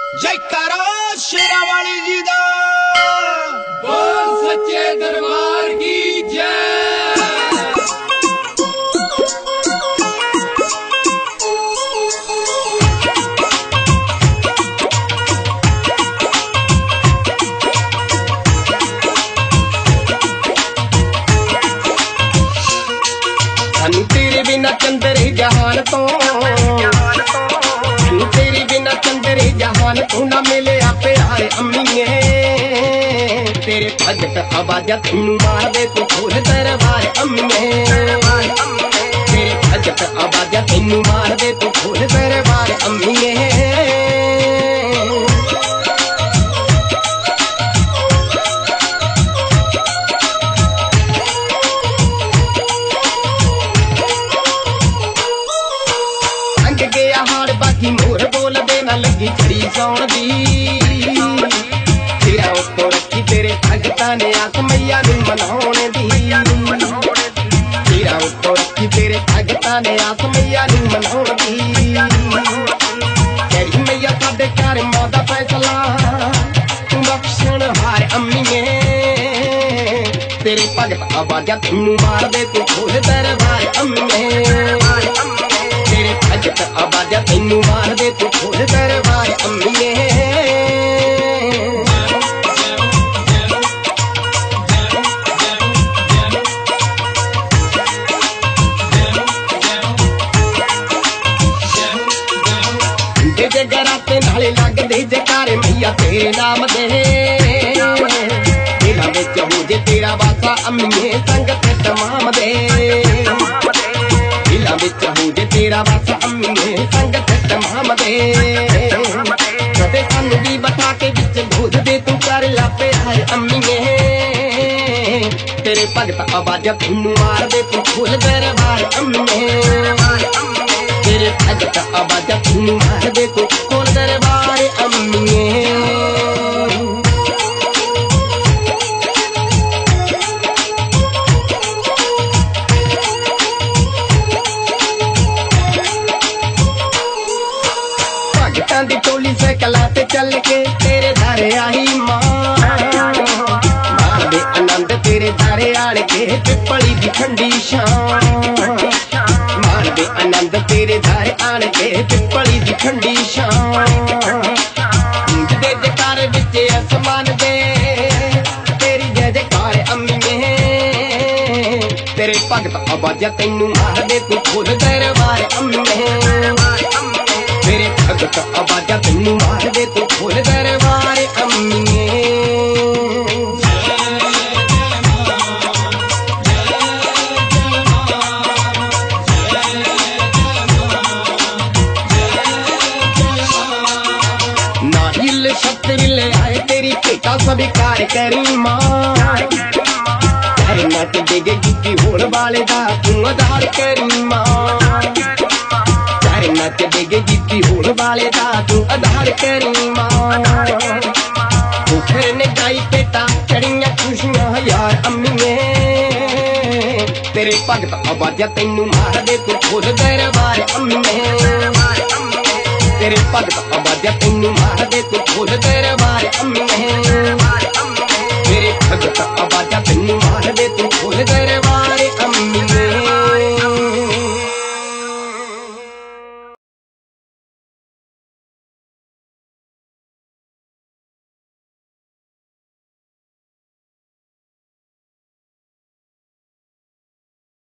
जयकारा शेरावाली जी दा बोल सच्चे दरबार की जय। सानू तेरे बिना चंद्र जहान तो तेरे बिना चंद्र जहान तू ना मिले प्यारे अम्मीए तेरे भगत आवाजा तेनू मार दे तू खोल दरबार अम्मीए तेरे भगत आवाजा तेनू मार दे तू खोल दरबार अम्मीए बाकी मोर बोल देना लगी छड़ी सौन दी तेरा उत्तो रखी तेरे भगता ने आस मैया नू मनाने दी तेरा उत्तो रखी तेरे भगता ने आस मैया नू मनाने दी तेरी मैया साडे घर मां दा फैसला तू बख्शण हार अम्मीए तेरे भगत आवाजा तेनू मार दे तू खोल दरबार अम्मीए भगत आवाजा तेनू मार दे तू खोल दरबार अम्मीए जे जगराते नाले लगदे जयकारे मैया तेरे नाम दे दिलां विच हो जे तेरा वासा अम्मीए संगत तमाम दे दिलां विच हो जे तेरा वासा अम्मीए संगत तमाम दे कदे सानू भी बता के विच गोद दे तू कर ला प्यार अम्मीए तेरे भगत आवाजा तेनू मार दे तू खोल दरबार अम्मीए तेरे भगत आवाजा तेनू मार दे तू खोल दरबार अम्मीए दी टोली से कला ते चल के तेरे दारे आई मां मार दे आनंद तेरे दारे आड़ के पिपली दी ठंडी शाम मार दे आनंद तेरे दारे आड़ के पिपली दी ठंडी शाम दे जयकार विच आसमान दे तेरी जय जयकार अम्मीए तेरे भगत आवाजा तेनू मार दे तू खोल दरबार अम्मीए तेरे भगत आवाजा तेनू मार दे तू खोल दरबार अम्मीए नारियल शस्त्र ले आए तेरी पेटा स्वीकार करी मां नच देगे जुटी होने वाले दा तू आधार करी मां नच देगे जीती होने वाले दा तू आधार करी मां फिर ने गाई पेटा चढ़िया खुशियां यार अम्मीए तेरे भगत आवाजा तेनू मार दे तू खोल दरबार अम्मीए तेरे भगत आवाजा तेनू